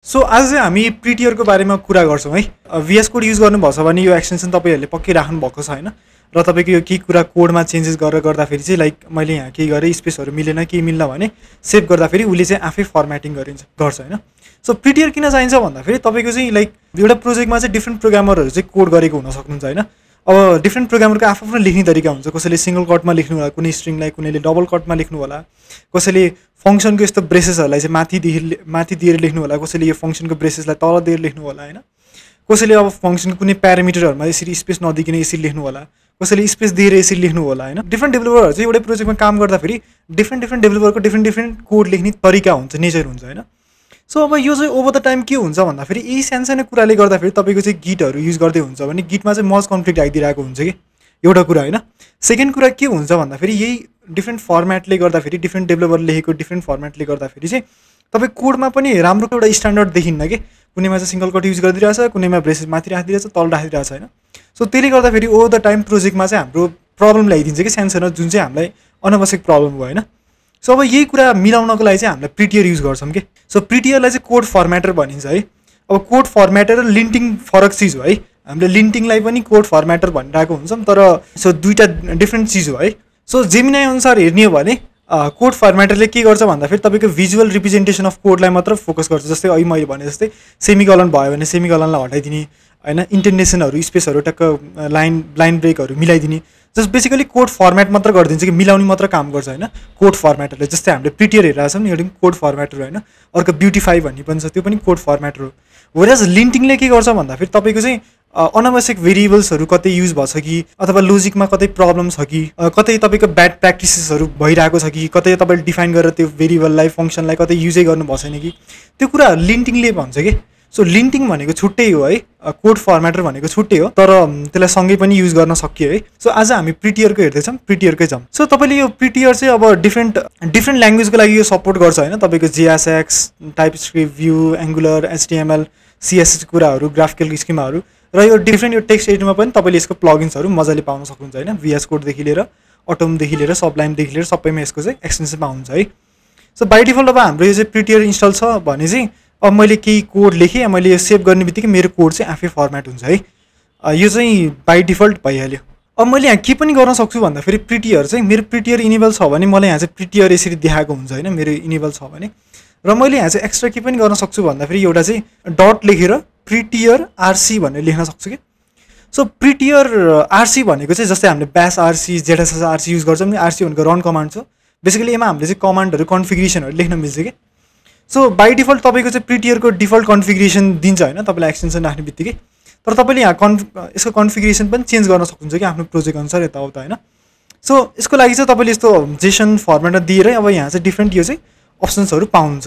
So आज चाहिँ हामी प्रिटियरको बारेमा कुरा गर्छौँ है। VS कोड युज गर्नुभएको छ भने यो एक्सटेन्सन तपाईँहरूले पक्कै राख्नु भएको छ हैन। र तपाईँको यो केही कुरा कोडमा चेन्जेस गरेर गर्दाखेरि चाहिँ लाइक मैले यहाँ केही गरेँ स्पेसहरू मिलेन केही मिल्न भने सेभ गर्दाखेरि उसले चाहिँ आफै फर्मेटिङ गर्छ हैन। सो प्रिटियर किन चाहिन्छ भन्दाखेरि तपाईँको चाहिँ लाइक एउटा प्रोजेक्टमा चाहिँ डिफ्रेन्ट प्रोग्रामरहरू चाहिँ कोड गरेको हुन सक्नुहुन्छ हैन। अब डिफ्रेन्ट प्रोग्रामरको आफ्नो लेख्ने तरिका हुन्छ। कसैले सिंगल कटमा लेख्नु होला, कुनै स्ट्रिङलाई कुनैले डबल कटमा लेख्नु होला, कसैले फङ्सनको यस्तो ब्रेसेसहरूलाई चाहिँ माथि दिएर लेख्नु होला, कसैले यो फङ्सनको ब्रेसेसलाई तल दिएर लेख्नु होला हैन। कसैले अब फङ्सनको कुनै प्यारामिटरहरुमा यसरी स्पेस नदिकन यसरी लेख्नु होला, कसैले स्पेस दिएर यसरी लेख्नु होला हैन। डिफ्रेन्ट डेभलपरहरु चाहिँ एउटै प्रोजेक्टमा काम गर्दाखेरि डिफ्रेन्ट डेभलपरको डिफ्रेन्ट कोड लेख्ने तरिका हुन्छ, नेचर हुन्छ हैन। सो अब यो चाहिँ ओभर द टाइम के हुन्छ भन्दाखेरि यही सानो कुराले गर्दाखेरि तपाईँको चाहिँ गिटहरू युज गर्दै हुन्छ भने गिटमा चाहिँ मर्ज कन्फ्लिक्ट आइदिरहेको हुन्छ कि एउटा कुरा हैन। सेकेन्ड कुरा के हुन्छ भन्दाखेरि यही डिफ्रेन्ट फर्मेटले गर्दाखेरि डिफ्रेन्ट डेभलपर लेखेको डिफ्रेन्ट फर्मेटले गर्दाखेरि चाहिँ तपाईँ कोडमा पनि राम्रो एउटा स्ट्यान्डर्ड देखिन्न कि। कुनैमा चाहिँ सिंगल कट युज गरिदिरहेछ, कुनैमा ब्रेसेस माथि राखिदिरहेछ, तल राखिदिरहेछ हैन। सो त्यसले गर्दाखेरि ओभर द टाइम प्रोजेक्टमा चाहिँ हाम्रो प्रब्लम ल्याइदिन्छ कि सानो जुन चाहिँ हामीलाई अनावश्यक प्रब्लम हो हैन। सो अब यही कुरा मिलाउनको लागि चाहिँ हामीले प्रिटियर युज गर्छौँ कि। सो प्रिटियरलाई चाहिँ कोड फर्मेटर भनिन्छ है। अब कोड फर्मेटर र लिन्टिङ फरक चिज हो है। हामीले लिन्टिङलाई पनि कोड फर्मेटर भनिरहेको हुन्छौँ, तर सो दुईवटा डिफ्रेन्ट चिज हो है। सो जेमिनाई अनुसार हेर्ने हो भने कोड फर्मेटरले के गर्छ भन्दाखेरि तपाईँको भिजुअल रिप्रेजेन्टेसन अफ कोडलाई मात्र फोकस गर्छ। जस्तै अहिले मैले भने जस्तै सेमिकलन भयो भने सेमिकलनलाई हटाइदिने हैन, इन्टरनेसनहरू स्पेसहरू टक्क लाइन ब्रेकहरू मिलाइदिने, जस्ट बेसिकली कोड फर्मेट मात्र गरिदिन्छ कि मिलाउने मात्र काम गर्छ हैन कोड फर्मेटरले। जस्तै हामीले प्रिटियर हेरिरहेको छौँ नि, एउटा कोड फर्मेटर हो हैन। अर्को ब्युटिफाई भन्ने पनि छ, त्यो पनि कोड फर्मेटर हो। वेयरएज लिन्टिङले के गर्छ भन्दाखेरि तपाईँको चाहिँ अनावश्यक भेरिएबल्सहरू कतै युज भएको छ कि, अथवा लोजिकमा कतै प्रब्लम छ कि, कतै तपाईँको ब्याड प्र्याक्टिसेसहरू भइरहेको छ कि, कतै तपाईँले डिफाइन गरेर त्यो भेरिएबललाई फङ्सनलाई कतै युजै गर्नुभएको छैन कि, त्यो कुरा लिन्टिङले भन्छ कि। सो लिन्टिङ भनेको छुट्टै हो है, कोड फर्मेटर भनेको छुट्टै हो, तर त्यसलाई सँगै पनि युज गर्न सकियो है। सो आज हामी प्रिटियरको हेर्दैछौँ, प्रिटियरकै जाउँ। सो तपाईँले यो प्रिटियर चाहिँ अब डिफ्रेन्ट ल्याङ्ग्वेजको लागि यो सपोर्ट गर्छ होइन। तपाईँको JSX, TypeScript, Vue, Angular, HTML, CSS कुराहरू, ग्राफिकल स्किमाहरू र यो डिफ्रेन्ट यो टेक्स्ट एडिटरमा पनि तपाईँले यसको प्लगइन्सहरू मजाले पाउन सक्नुहुन्छ होइन। VS कोडदेखि लिएर अटोमदेखि लिएर सबलाइमदेखि लिएर सबैमा यसको चाहिँ एक्सटेन्सन पाउनुहुन्छ है। सो बाई डिफल्ट अब हाम्रो यो चाहिँ प्रिटियर इन्स्टल छ भने चाहिँ अब मैले केही कोड लेखेँ, मैले यो सेभ गर्ने बित्तिकै मेरो कोड चाहिँ आफै फर्मेट हुन्छ है। यो चाहिँ बाई डिफल्ट भइहाल्यो। अब मैले यहाँ के पनि गर्न सक्छु भन्दाखेरि प्रिटियर चाहिँ मेरो प्रिटियर इनेबल छ भने मलाई यहाँ चाहिँ प्रिटियर यसरी देखाएको हुन्छ होइन, मेरो इनेबल छ भने। र मैले यहाँ चाहिँ एक्स्ट्रा के पनि गर्न सक्छु भन्दाखेरि एउटा चाहिँ डट लेखेर प्रिटियर RC भनेर लेख्न सक्छु कि। सो प्रिटियर RC भनेको चाहिँ जस्तै हामीले bash RC, ZSS RC use गर्छौँ नि। RC भनेको रन कमान्ड छ, बेसिकली यसमा हामीले चाहिँ कमान्डहरू कन्फिगरेसनहरू लेख्न मिल्छ कि। सो बाई डिफल्ट तपाईँको चाहिँ प्रिटियरको डिफल्ट कन्फिगरेसन दिन्छ होइन तपाईँलाई एक्सटेन्सन राख्ने बित्तिकै। तर तपाईँले यहाँ यसको कन्फिगरेसन पनि चेन्ज गर्न सक्नुहुन्छ कि आफ्नो प्रोजेक्ट अनुसार यताउता होइन। सो यसको लागि चाहिँ तपाईँले यस्तो जेसन फर्मेटमा दिएरै अब यहाँ चाहिँ डिफ्रेन्ट यो चाहिँ अप्सन्सहरू पाउनुहुन्छ।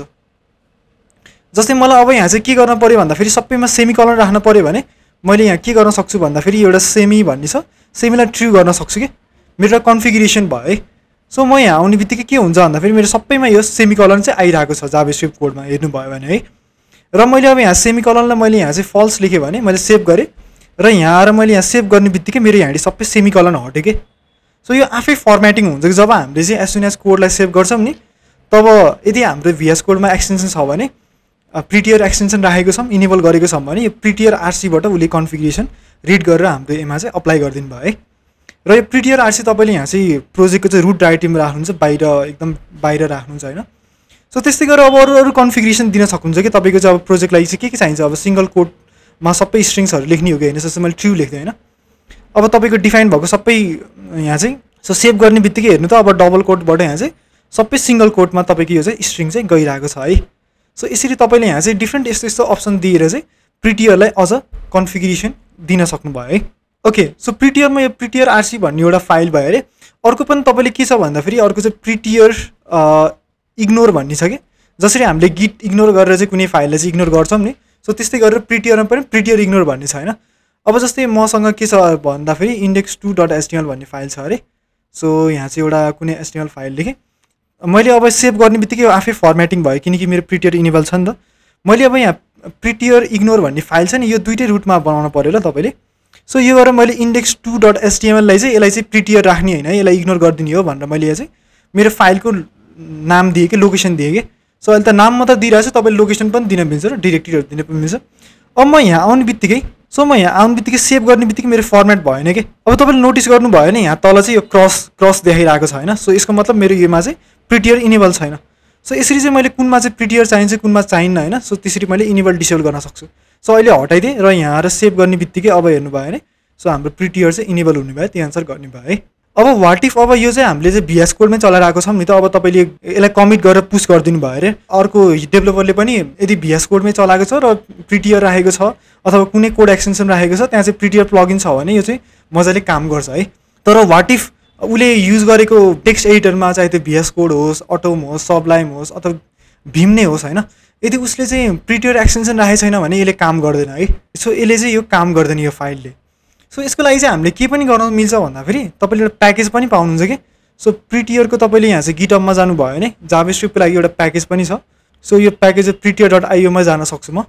जस्तै मलाई अब यहाँ चाहिँ के गर्न पऱ्यो भन्दाखेरि सबैमा सेमिकलन राख्न पऱ्यो भने मैले यहाँ के गर्न सक्छु भन्दाखेरि एउटा सेमी भन्ने छ, सेमीलाई ट्रु गर्न सक्छु कि मेरो कन्फिगरेसन भयो है। सो म यहाँ आउने बित्तिकै के हुन्छ भन्दाखेरि मेरो सबैमा यो सेमिकलन चाहिँ आइरहेको छ जाभास्क्रिप्ट कोडमा हेर्नुभयो भने है। र मैले अब यहाँ सेमिकलनलाई मैले यहाँ चाहिँ फल्स लेखेँ भने मैले सेभ गरेँ र यहाँ आएर मैले यहाँ सेभ गर्ने बित्तिकै मेरो यहाँ सबै सेमिकलन हट्यो कि। सो यो आफै फर्मेटिङ हुन्छ कि जब हामीले चाहिँ एज सुन एज कोडलाई सेभ गर्छौँ नि, तब यदि हाम्रो VS कोडमा एक्सटेन्सन छ भने प्रिटियर एक्सटेन्सन राखेको छौँ, इनेबल गरेको छौँ भने यो प्रिटियर RCबाट उसले कन्फिगरेसन रिड गरेर हाम्रो एमा चाहिँ अप्लाई गरिदिनु भयो है। र यो प्रिटियर RC तपाईँले यहाँ चाहिँ प्रोजेक्टको चाहिँ रुट डाइरेक्टरीमा राख्नुहुन्छ, बाहिर एकदम बाहिर राख्नुहुन्छ होइन। सो त्यस्तै गरेर अब अरू कन्फिगरेसन दिन सक्नुहुन्छ कि तपाईँको चाहिँ अब प्रोजेक्टलाई चाहिँ के चाहिन्छ। अब सिङ्गल कोडमा सबै स्ट्रिङ्सहरू लेख्ने हो कि होइन, जस्तो मैले ट्रु लेख्दै होइन। अब तपाईँको डिफाइन भएको सबै यहाँ चाहिँ सो सेभ गर्ने बित्तिकै हेर्नु त अब डबल कोडबाट यहाँ चाहिँ सबै सिङ्गल कोडमा तपाईँको यो चाहिँ स्ट्रिङ चाहिँ गइरहेको छ है। सो यसरी तपाईँले यहाँ चाहिँ डिफ्रेन्ट यस्तो अप्सन दिएर चाहिँ प्रिटियरलाई अझ कन्फिगरेसन दिन सक्नुभयो है। ओके, सो प्रिटियरमा यो प्रिटियर RC भन्ने एउटा फाइल भयो अरे। अर्को पनि तपाईँले के छ भन्दाखेरि अर्को चाहिँ प्रिटियर इग्नोर भन्ने छ कि। जसरी हामीले गिट इग्नोर गरेर चाहिँ कुनै फाइललाई चाहिँ इग्नोर गर्छौँ नि, सो त्यस्तै गरेर प्रिटियरमा पनि प्रिटियर इग्नोर भन्ने छ होइन। अब जस्तै मसँग के छ भन्दाखेरि index2.html भन्ने फाइल छ अरे। सो यहाँ चाहिँ एउटा कुनै HTML फाइल लेखेँ, मैले अब सेभ गर्ने बित्तिकै आफै फर्मेटिङ भयो किनकि मेरो प्रिटियर इनेबल छ नि त। मैले अब यहाँ प्रिटियर इग्नोर भन्ने फाइल छ नि, यो दुइटै रुटमा बनाउनु पऱ्यो ल तपाईँले। सो यो गरेर मैले index2.html लाई चाहिँ यसलाई चाहिँ प्रिटियर राख्ने होइन, यसलाई इग्नोर गरिदिने हो भनेर मैले यहाँ चाहिँ मेरो फाइलको नाम दिएँ कि लोकेसन दिएँ कि। सो अहिले त नाम मात्र दिइरहेको छु, तपाईँले लोकेसन पनि दिन मिल्छ र डिरेक्टरीहरू दिन पनि मिल्छ। अब म यहाँ आउने बित्तिकै सेभ गर्ने बित्तिकै मेरो फर्मेट भएन कि। अब तपाईँले नोटिस गर्नुभयो नि यहाँ तल चाहिँ यो क्रस देखाइरहेको छ होइन। सो यसको मतलब मेरो योमा चाहिँ प्रिटियर इनेबल छैन। सो यसरी चाहिँ मैले कुनमा चाहिँ प्रिटियर चाहिन्छ कुनमा चाहिन्न होइन। सो त्यसरी मैले इनेबल डिसेबल गर्न सक्छु। सो अहिले हटाइदिएँ र यहाँ आएर सेभ गर्ने बित्तिकै अब हेर्नुभयो भने सो हाम्रो प्रिटियर चाहिँ इनेबल हुने भयो, त्यो एन्सर गर्ने भयो है। अब वाट इफ अब यो चाहिँ हामीले चाहिँ VS कोडमै चलाइरहेको छौँ नि त। अब तपाईँले यसलाई कमिट गरेर पुस गरिदिनु भयो अरे, अर्को डेभलपरले पनि यदि VS कोडमै चलाएको छ र प्रिटियर राखेको छ अथवा कुनै कोड एक्सटेन्सन राखेको छ त्यहाँ चाहिँ प्रिटियर प्लगइन छ भने यो चाहिँ मजाले काम गर्छ है। तर वाट इफ उसले युज गरेको टेक्स्ट एडिटरमा चाहे त्यो VS कोड होस्, अटोम होस्, सबलाइम होस् अथवा भीम नै होस् होइन, यदि उसले चाहिँ प्रिटियर एक्सटेन्सन राखेको छैन भने यसले काम गर्दैन है। सो यसले चाहिँ यो काम गर्दैन यो फाइलले। सो यसको लागि चाहिँ हामीले के पनि गर्न मिल्छ भन्दाखेरि तपाईँले एउटा प्याकेज पनि पाउनुहुन्छ कि। सो प्रिटियरको तपाईँले यहाँ चाहिँ गिटअपमा जानुभयो भने जाभास्क्रिप्टको लागि एउटा प्याकेज पनि छ। सो यो प्याकेज चाहिँ prettier.io मा जान सक्छु म,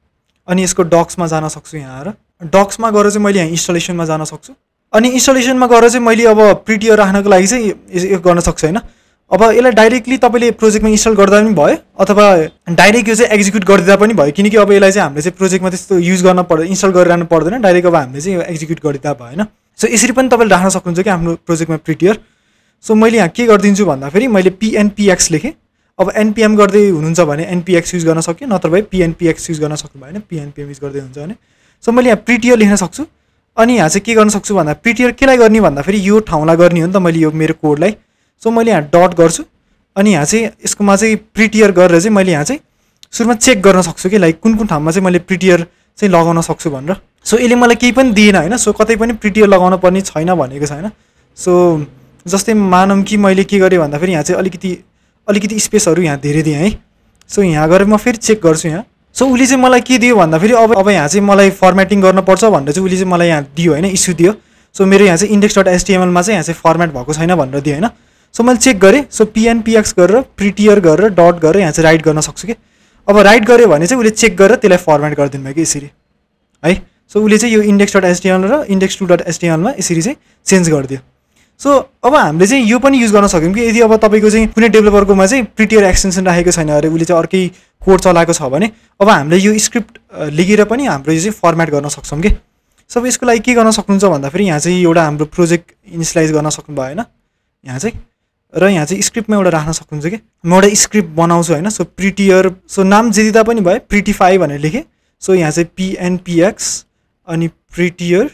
अनि यसको डक्समा जान सक्छु। यहाँ आएर डक्समा गएर चाहिँ मैले यहाँ इन्स्टलेसनमा जान सक्छु, अनि इन्स्टलेसनमा गएर चाहिँ मैले अब प्रिटियर राख्नको लागि चाहिँ यो गर्न सक्छु होइन। अब यसलाई डाइरेक्टली तपाईँले प्रोजेक्टमा इन्स्टल गर्दा पनि भयो अथवा डाइरेक्ट यो चाहिँ एक्जिक्युट गरिदिँदा पनि भयो, किनकि अब यसलाई चाहिँ हामीले चाहिँ प्रोजेक्टमा त्यस्तो युज गर्न पर्दैन, इन्स्टल गरिरहनु पर्दैन, डाइरेक्ट अब हामीले चाहिँ एक्जिक्युट गरिदिँदा भयो होइन। सो यसरी पनि तपाईँले राख्न सक्नुहुन्छ कि आफ्नो प्रोजेक्टमा प्रिटियर। सो मैले यहाँ के गरिदिन्छु भन्दाखेरि मैले pnpx लेखेँ। अब npm गर्दै हुनुहुन्छ भने npx युज गर्न सक्यो, नत्र भए pnpx युज गर्न सक्नु भएन, pnpm युज गर्दै हुन्छ भने। सो मैले यहाँ प्रिटियर लेख्न सक्छु, अनि यहाँ चाहिँ के गर्न सक्छु भन्दा प्रिटियर केलाई गर्ने भन्दाखेरि यो ठाउँलाई गर्ने हो नि त मैले यो मेरो कोडलाई। सो मैले यहाँ डट गर्छु, अनि यहाँ चाहिँ यसकोमा चाहिँ प्रिटियर गरेर चाहिँ मैले यहाँ चाहिँ सुरुमा चेक गर्न सक्छु कि लाइक कुन कुन ठाउँमा चाहिँ मैले प्रिटियर चाहिँ लगाउन सक्छु भनेर। सो यसले मलाई केही पनि दिएन होइन। सो कतै पनि प्रिटियर लगाउन पर्ने छैन भनेको छैन। सो जस्तै मानौँ कि मैले के गरेँ भन्दाखेरि यहाँ चाहिँ अलिकति स्पेसहरू यहाँ धेरै दिएँ है। सो यहाँ गएर म फेरि चेक गर्छु यहाँ। सो उसले चाहिँ मलाई के दियो भन्दाखेरि अब यहाँ चाहिँ मलाई फर्मेटिङ गर्नुपर्छ भनेर चाहिँ उसले चाहिँ मलाई यहाँ दियो होइन, इस्यु दियो। सो मेरो यहाँ चाहिँ index.html मा चाहिँ यहाँ चाहिँ फर्मेट भएको छैन भनेर दियो होइन। सो मैले चेक गरेँ। सो pnpx गरेर प्रिटियर गरेर डट गरेर यहाँ चाहिँ राइट गर्न सक्छु कि। अब राइट गऱ्यो भने चाहिँ उसले चेक गरेर त्यसलाई फर्मेट गरिदिनु भयो कि यसरी है। सो उसले चाहिँ यो index.html र index2.html मा यसरी चाहिँ चेन्ज गरिदियो। सो अब हामीले चाहिँ यो पनि युज गर्न सक्यौँ कि यदि अब तपाईँको चाहिँ कुनै डेभलपरकोमा चाहिँ प्रिटियर एक्सटेन्सन राखेको छैन अरे, उसले चाहिँ अर्कै कोड चलाएको छ भने अब हामीले यो स्क्रिप्ट लेखेर पनि हाम्रो यो चाहिँ फर्मेट गर्न सक्छौँ कि। सो यसको लागि के गर्न सक्नुहुन्छ भन्दाखेरि यहाँ चाहिँ एउटा हाम्रो प्रोजेक्ट इनिसियलाइज गर्न सक्नुभयो होइन यहाँ चाहिँ, र यहाँ चाहिँ स्क्रिप्टमा एउटा राख्न सक्नुहुन्छ कि। म एउटा स्क्रिप्ट बनाउँछु होइन। सो प्रिटियर, सो नाम जे दिँदा पनि भयो, प्रिटिफाई भनेर लेखेँ। सो यहाँ चाहिँ pnpx अनि प्रिटियर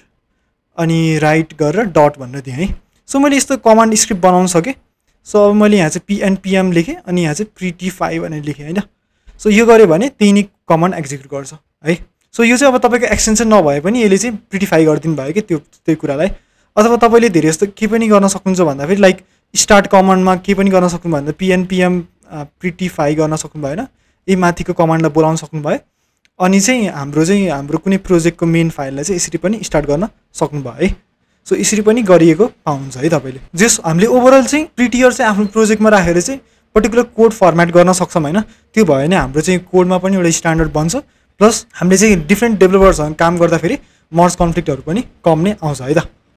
अनि राइट गरेर डट भनेर दिएँ है। सो मैले यस्तो कमान्ड स्क्रिप्ट बनाउन सकेँ। सो अब मैले यहाँ चाहिँ pnpm लेखेँ अनि यहाँ चाहिँ प्रिटिफाई भनेर लेखेँ होइन। सो यो गऱ्यो भने त्यही नै कमान्ड एक्जिक्युट गर्छ है। सो यो चाहिँ अब तपाईँको एक्सटेन्सन नभए पनि यसले चाहिँ प्रिटिफाई गरिदिनु भयो कि त्यो कुरालाई। अथवा तपाईँले धेरै जस्तो के पनि गर्न सक्नुहुन्छ भन्दाखेरि लाइक स्टार्ट कमान्डमा के पनि गर्न सक्नु भन्दा pnpm प्रिटिफाई गर्न सक्नुभयो होइन, यही माथिको कमान्डलाई बोलाउन सक्नुभयो, अनि चाहिँ हाम्रो कुनै प्रोजेक्टको मेन फाइललाई चाहिँ यसरी पनि स्टार्ट गर्न सक्नुभयो है। सो यसरी पनि गरिएको पाउनुहुन्छ है तपाईँले। जस हामीले ओभरअल चाहिँ प्रिटियर चाहिँ आफ्नो प्रोजेक्टमा राखेर चाहिँ पर्टिकुलर कोड फर्मेट गर्न सक्छौँ होइन। त्यो भयो भने हाम्रो चाहिँ कोडमा पनि एउटा स्ट्यान्डर्ड बन्छ, प्लस हामीले चाहिँ डिफ्रेन्ट डेभलपर्ससँग काम गर्दाखेरि मर्ज कन्फ्लिक्टहरू पनि कम नै आउँछ है त।